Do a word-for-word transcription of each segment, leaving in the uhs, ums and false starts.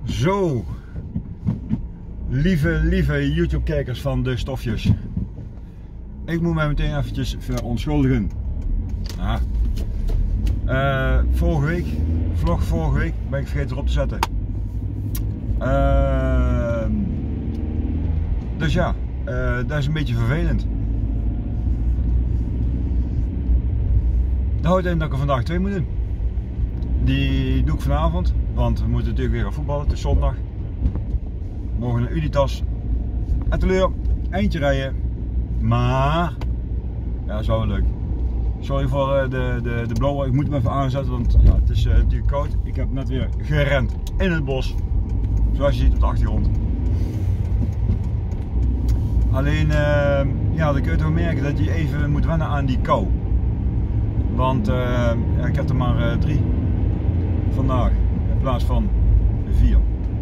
Zo, lieve, lieve YouTube kijkers van de stofjes. Ik moet mij meteen eventjes verontschuldigen. Ja. Uh, vorige week, vlog vorige week, ben ik vergeten erop te zetten. Uh, dus ja, uh, dat is een beetje vervelend. Dat houdt in dat ik er vandaag twee moet doen. Die doe ik vanavond, want we moeten natuurlijk weer gaan voetballen. Het is zondag. Morgen naar Unitas. En teleur, eindje rijden. Maar, ja, dat is wel leuk. Sorry voor de, de, de blower, ik moet hem even aanzetten, want ja, het is uh, natuurlijk koud. Ik heb net weer gerend in het bos. Zoals je ziet op de achtergrond. Alleen, uh, ja, dan kun je toch merken dat je even moet wennen aan die kou. Want uh, ja, ik heb er maar uh, drie vandaag in plaats van vier.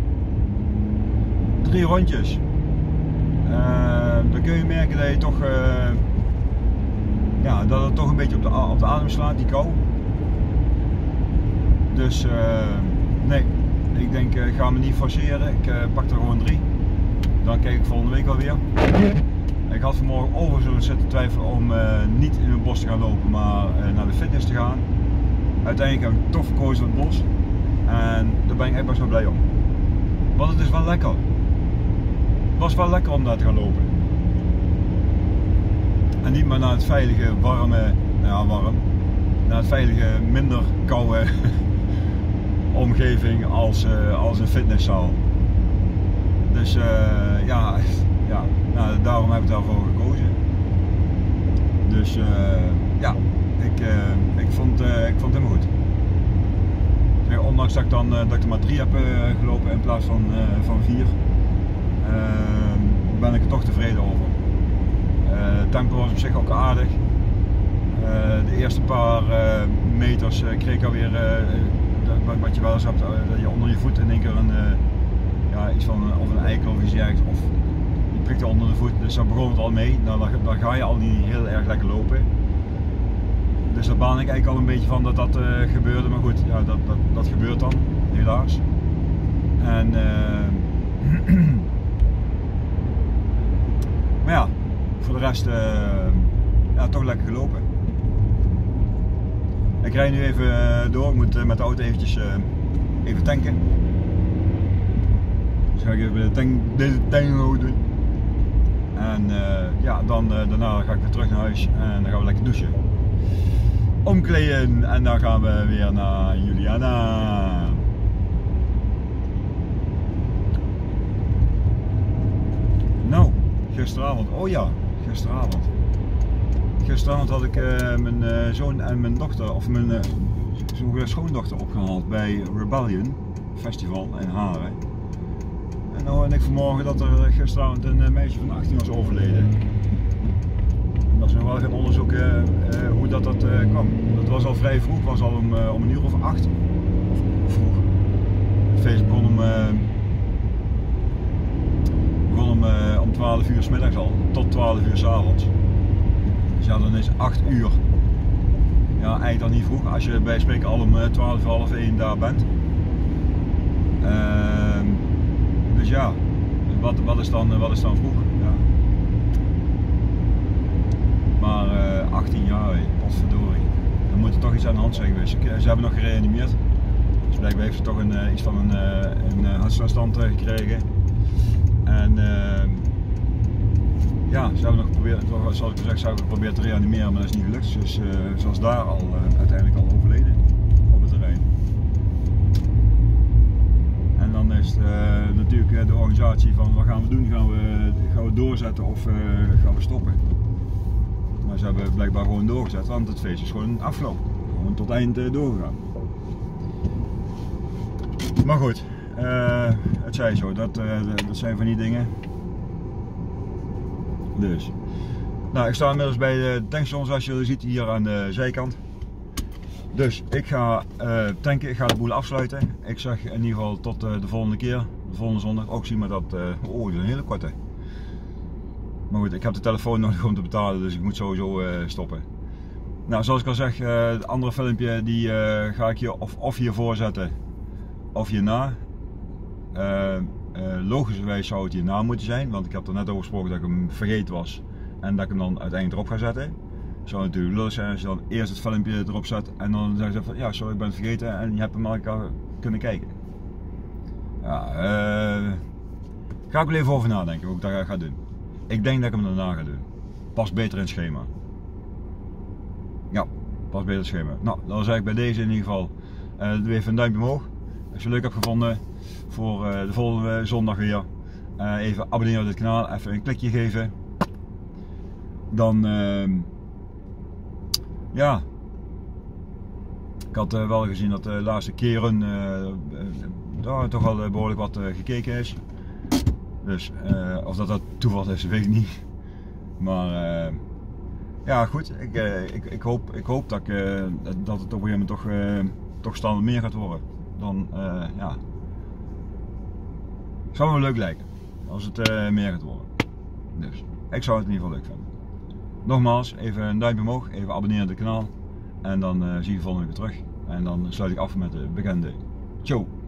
Drie rondjes. Uh, dan kun je merken dat je toch, uh, ja, dat het toch een beetje op de, op de adem slaat, die kou. Dus uh, nee, ik denk ik uh, ga me niet forceren. Ik uh, pak er gewoon drie. Dan kijk ik volgende week alweer. Ik had vanmorgen overigens zitten twijfelen om uh, niet in het bos te gaan lopen, maar uh, naar de fitness te gaan. Uiteindelijk heb ik toch verkozen voor het bos. En daar ben ik echt best wel blij om. Want het is wel lekker. Het was wel lekker om daar te gaan lopen. En niet maar naar het veilige, warme, nou ja warm, naar het veilige, minder koude omgeving als, uh, als een fitnesszaal. Dus uh, ja, ja nou, daarom heb ik daarvoor gekozen. Dus uh, ja, ik, uh, ik, vond, uh, ik vond het helemaal goed. Ja, ondanks dat ik, dan, uh, dat ik er maar drie heb uh, gelopen in plaats van, uh, van vier, uh, ben ik er toch tevreden over. Uh, het tempo was op zich ook aardig. Uh, de eerste paar uh, meters uh, kreeg ik alweer, uh, wat je wel eens hebt, uh, dat je onder je voet in één keer een, uh, ja, iets van of een eikel of iets ergens, of je prikte onder de voet, dus daar begon het al mee. Nou, dan, dan ga je al niet heel erg lekker lopen. Dus daar baan ik eigenlijk al een beetje van dat dat uh, gebeurde, maar goed, ja, dat, dat, dat gebeurt dan, helaas. En, uh, maar ja, voor de rest uh, ja, toch lekker gelopen. Ik rijd nu even uh, door, ik moet uh, met de auto eventjes uh, even tanken. Dus ga ik even de tank, deze tankload doen. En uh, ja, dan, uh, daarna ga ik weer terug naar huis en dan gaan we lekker douchen. Omkleden en dan gaan we weer naar Juliana. Nou, gisteravond, oh ja, gisteravond. Gisteravond had ik uh, mijn uh, zoon en mijn dochter, of mijn uh, schoondochter opgehaald bij Rebellion Festival in Haren. En nou hoorde ik vanmorgen dat er gisteravond een uh, meisje van achttien was overleden. En dat is nog wel gaan onderzoeken uh, uh, hoe dat, dat uh, kwam. Dat was al vrij vroeg, was al om, uh, om een uur of acht. Of vroeg. Het feest begon om, uh, begon om, uh, om twaalf uur 's middags al, tot twaalf uur 's avonds. Dus ja, dan is acht uur. Ja, eigenlijk dan niet vroeg, als je bij spreken al om twaalf, half één daar bent. Uh, dus ja, wat, wat, is dan, wat is dan vroeg? Ja. Maar uh, achttien jaar, potverdorie. Dan moet er toch iets aan de hand zijn geweest. Ze hebben nog gereanimeerd. Dus blijkbaar heeft ze toch een, uh, iets van een, uh, een uh, hartstilstand uh, gekregen. En uh, ja, ze hebben nog geprobeerd, zoals ik gezegd, ze hebben geprobeerd te reanimeren, maar dat is niet gelukt. Dus uh, ze was daar al uh, uiteindelijk al overleden op het terrein. En dan is het, uh, natuurlijk de organisatie van wat gaan we doen, gaan we, gaan we doorzetten of uh, gaan we stoppen. Maar ze hebben blijkbaar gewoon doorgezet, want het feest is gewoon afgelopen. Gewoon tot eind uh, doorgegaan. Maar goed, uh, het zij zo, dat, uh, dat zijn van die dingen. Dus, nou, ik sta inmiddels bij de tankstation zoals jullie ziet hier aan de zijkant. Dus ik ga uh, tanken, ik ga de boel afsluiten. Ik zeg in ieder geval tot uh, de volgende keer, de volgende zondag. Ook zien we dat, uh, oh, dat is een hele korte. Maar goed, ik heb de telefoon nodig om te betalen, dus ik moet sowieso uh, stoppen. Nou, zoals ik al zeg, uh, het andere filmpje die uh, ga ik hier of, of hiervoor zetten of hierna. Uh, uh, logischerwijs zou het hierna moeten zijn, want ik heb er net over gesproken dat ik hem vergeten was en dat ik hem dan uiteindelijk erop ga zetten. Zou natuurlijk lullig zijn als je dan eerst het filmpje erop zet en dan zeg je van ja, sorry, ik ben het vergeten en je hebt hem al kunnen kijken. Ja, uh, ga ik wel even over nadenken hoe ik dat ga doen. Ik denk dat ik hem daarna ga doen. Past beter in het schema. Ja, past beter in het schema. Nou, dan zeg ik bij deze in ieder geval uh, doe even een duimpje omhoog. Als je het leuk hebt gevonden voor uh, de volgende zondag weer. Uh, even abonneren op dit kanaal, even een klikje geven. Dan, uh, ja. Ik had uh, wel gezien dat de laatste keren uh, uh, toch al uh, behoorlijk wat uh, gekeken is. Dus uh, of dat dat toeval is, weet ik niet. Maar uh, ja, goed. Ik, uh, ik, ik, hoop, ik hoop dat, ik, uh, dat het op een gegeven moment toch, uh, toch standaard meer gaat worden. Dan, uh, ja. Zou me leuk lijken als het uh, meer gaat worden. Dus ik zou het in ieder geval leuk vinden. Nogmaals, even een duimpje omhoog, even abonneren op het kanaal. En dan uh, zie je de volgende keer terug. En dan sluit ik af met de bekende. Ciao!